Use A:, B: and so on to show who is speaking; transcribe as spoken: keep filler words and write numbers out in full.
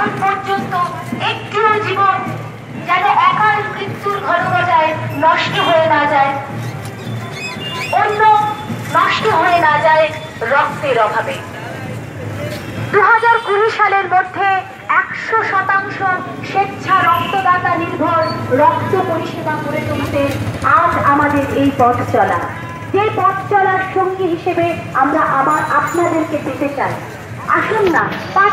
A: ততক্ষণ পর্যন্ত একটিও জীবন যেন অকাল মৃত্যুর ঘনঘটায় নষ্ট হয়ে না যায়, অন্য নষ্ট হয়ে না যায় রক্তের অভাবে। দু হাজার কুড়ি সালের মধ্যে একশো শতাংশ স্বেচ্ছা রক্তদাতা নির্ভর রক্ত পরিষেবা করে তুলতে আজ আমাদের এই পথ চলা, যে পথ চলার সঙ্গী হিসেবে আমরা আবার আপনাদেরকে পেতে চাই। আসুন না।